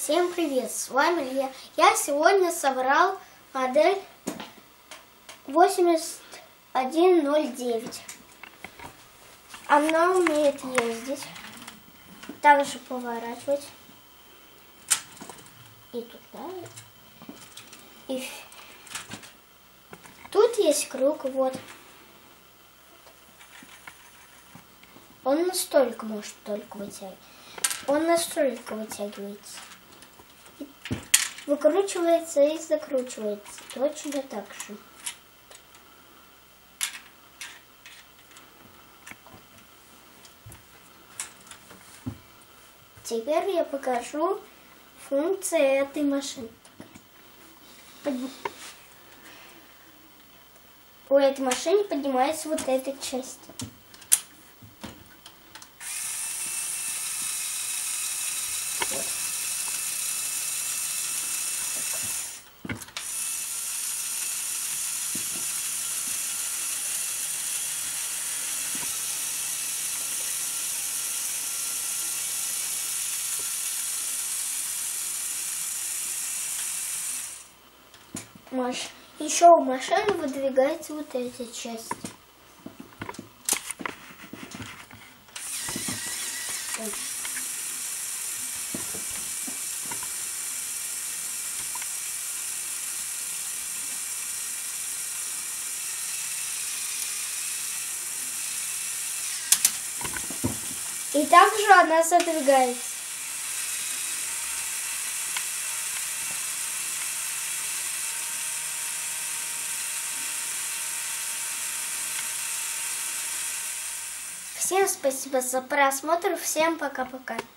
Всем привет, с вами Илья. Я сегодня собрал модель 8109. Она умеет ездить, также поворачивать и туда. И тут есть круг, вот. Он настолько может только вытягивать. Он настолько вытягивается. Выкручивается и закручивается. Точно так же. Теперь я покажу функции этой машины. У этой машины поднимается вот эта часть. Вот. Еще у машины выдвигается вот эта часть. Вот. И также она задвигается. Всем спасибо за просмотр. Всем пока-пока.